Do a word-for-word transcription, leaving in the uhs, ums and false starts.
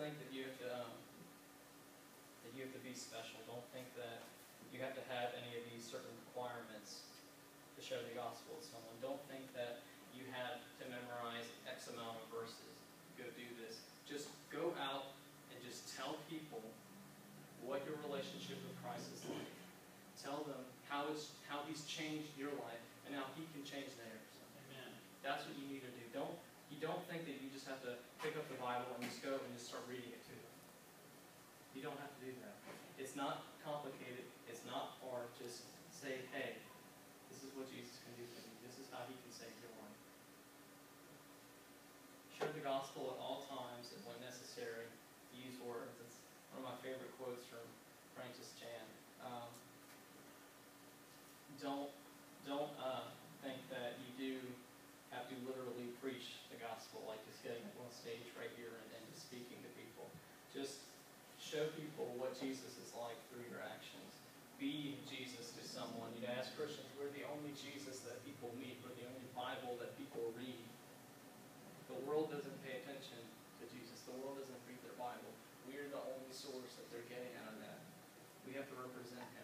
think that you have to um, that you have to be special. Don't think that you have to have any of these certain requirements to share the gospel with someone. Don't think that you have to memorize X amount of verses. Go do this. Just go out and just tell people what your relationship with Christ is like. Tell them how it's how He's changed your life and how He can change theirs. Amen. That's what you need to do. Don't you don't think that you just have to pick up the Bible and just go and just start reading it to them. You don't have to do that. It's not complicated. It's not hard. Just say, hey, this is what Jesus can do for you. This is how He can save your life. Share the gospel at all times and when necessary. Use words. It's one of my favorite quotes from Francis Chan. Um, don't don't uh, think that you do have to literally preach the gospel, like just getting up on stage right here and, and just speaking to people. Just show people what Jesus is like through your actions. Be Jesus to someone. You know, as Christians, we're the only Jesus that people meet. We're the only Bible that people read. The world doesn't pay attention to Jesus. The world doesn't read their Bible. We're the only source that they're getting out of that. We have to represent Him.